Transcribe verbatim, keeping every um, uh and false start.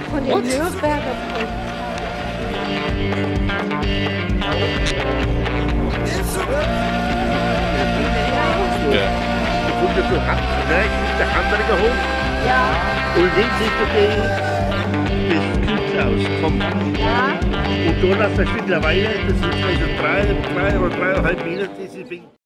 Von den Nürnberger Brücken. Ja. Du kommst ja so rechts ist der Hamburger Hof Ja. und links ist die, das Kühlhaus vom Ja. Und da läuft das mittlerweile, das sind also drei, drei oder dreieinhalb Meter, diese Ding.